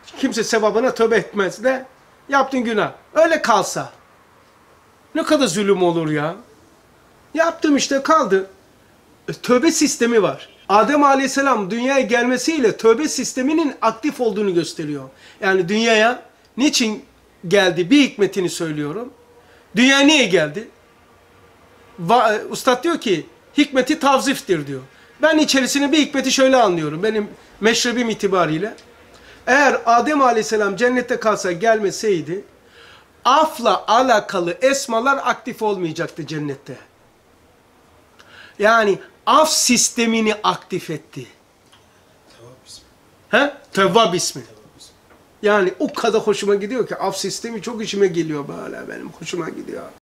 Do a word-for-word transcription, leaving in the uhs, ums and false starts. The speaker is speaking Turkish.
kimse sevabına tövbe etmez de yaptın günah. Öyle kalsa. Ne kadar zulüm olur ya. Yaptım işte kaldı. E, tövbe sistemi var. Adem Aleyhisselam dünyaya gelmesiyle tövbe sisteminin aktif olduğunu gösteriyor. Yani dünyaya niçin geldi? Bir hikmetini söylüyorum. Dünyaya niye geldi? Va Ustad diyor ki hikmeti tavziftir diyor. Ben içerisine bir hikmeti şöyle anlıyorum. Benim meşrebim itibariyle. Eğer Adem Aleyhisselam cennette kalsa gelmeseydi afla alakalı esmalar aktif olmayacaktı cennette. Yani af sistemini aktif etti. Tevvab ismi. He? Tevvab ismi. Tevvab ismi. Yani o kadar hoşuma gidiyor ki af sistemi çok işime geliyor böyle benim hoşuma gidiyor.